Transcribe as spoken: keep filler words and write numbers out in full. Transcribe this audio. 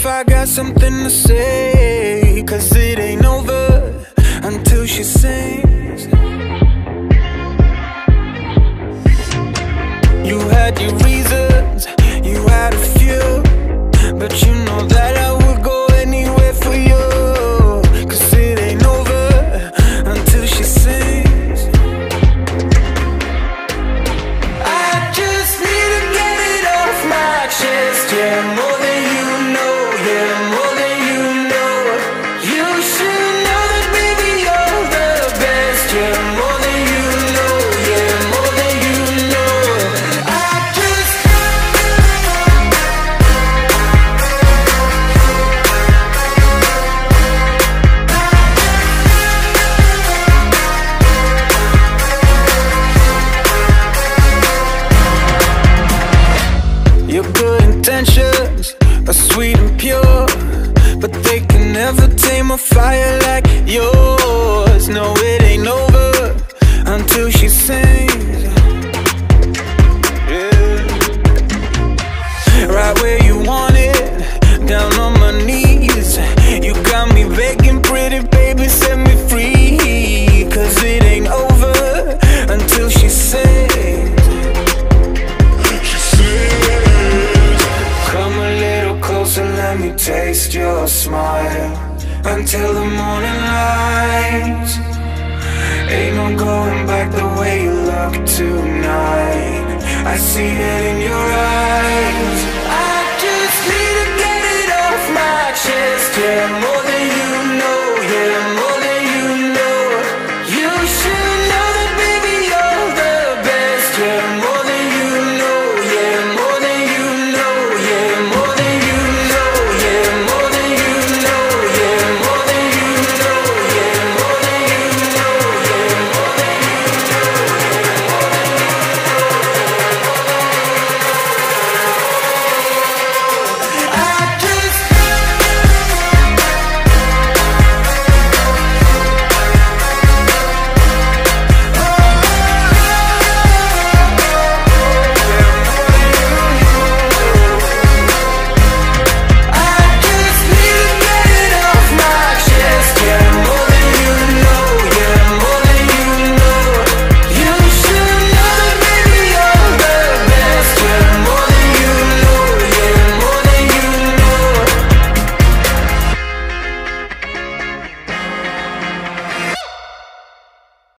I got something to say, 'cause it ain't over until she sings. You had your reasons, you had a few, but you know that I would go anywhere for you. 'Cause it ain't over until she sings. I just need to get it off my chest, yeah, more than you know, yeah, more than you know. You should know that, baby, you're the best, yeah, more than you know, yeah, more than you know. I just your good intentions are sweet and pure, but they can never tame a fire like yours. No, it ain't over until she sings. Yeah. Right where you want it, down on my knees. You got me begging, pretty baby, set me free. 'Cause it ain't over until she sings. Come a little closer, let me taste your smile, until the morning light. Ain't no going back the way you look tonight. I see it in your eyes. I just need to get it off my chest, yeah.